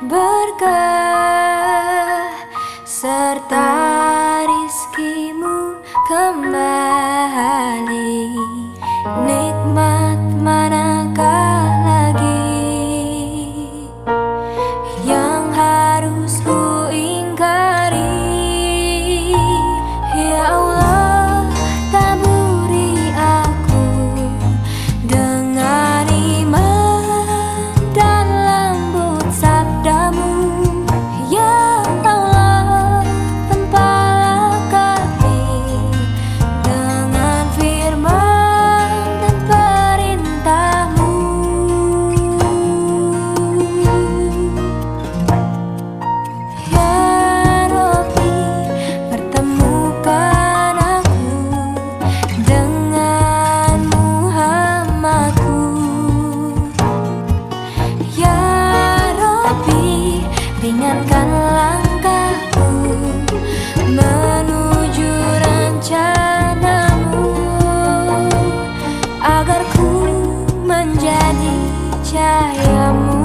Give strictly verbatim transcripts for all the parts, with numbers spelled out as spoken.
berkah serta rizkimu kembali. Nikmat manakah lagi yang harus ku ingkari? Ya Allah, taburi aku dengan iman dan lembut sabdamu. Ya Allah, tempalah kami dengan firman dan perintahmu. Ya Rabbi, pertemukan aku dengan Muhammadku. Ya Rabbi, ringankan langkahku menuju rencanamu, agar ku menjadi cahayamu.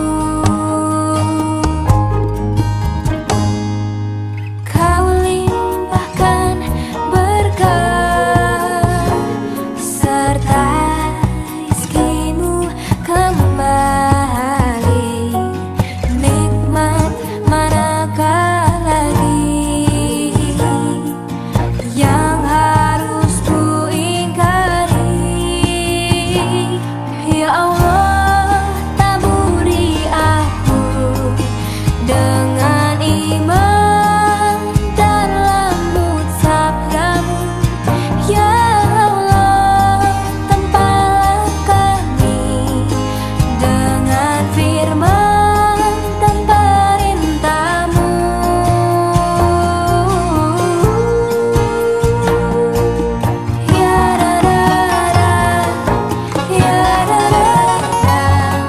Kau limpahkan berkah serta rizkimu kembali. Nikmat manakah lagi yang harus ku ingkari? Ya Allah, taburi aku dengan iman dan lembut sabdamu. Ya Allah, tempalah kami dengan firman dan perintahmu. Ya Ra-Ra-Ra, Ya Ra-Ra-Ra,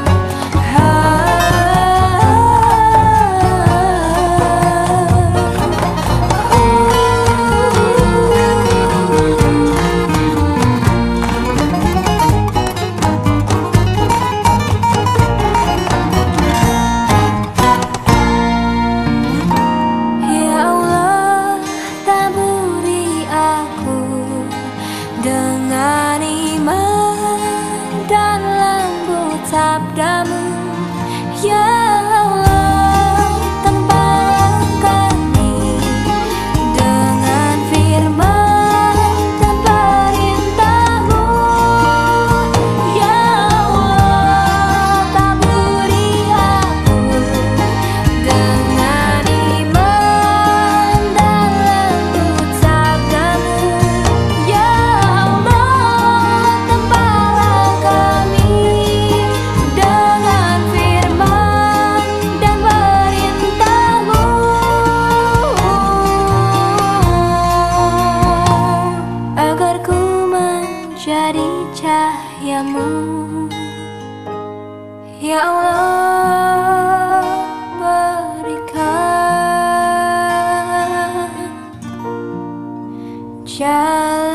Ya Allah, taburi aku dengan iman dan lembut sabdamu. Ya Allah, tempalah kami dengan firman dan perintahmu. Ya Allah, taburi aku dengan iman dan lembut sabdamu. Ya Allah, tempalah kami dengan firman dan perintahmu, agar ku menjadi cahayamu. Ya Allah, berikan jalan